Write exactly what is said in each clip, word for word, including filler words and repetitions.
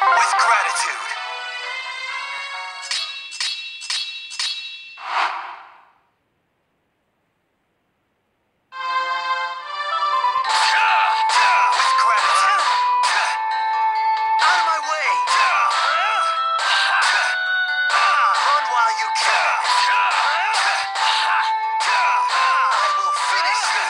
With gratitude. With gratitude. Out of my way. Run while you can. I will finish you.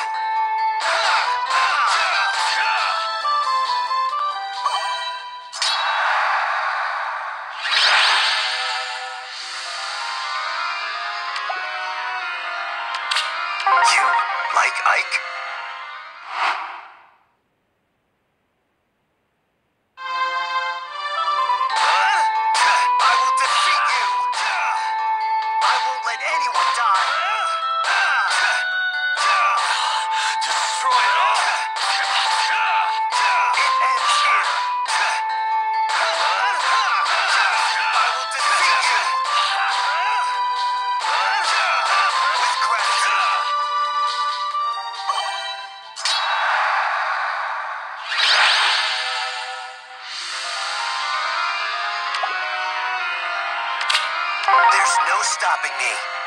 You like Ike? I will defeat you. I won't let anyone die. Destroy it all. It ends here. I will defeat you. With gratitude. There's no stopping me.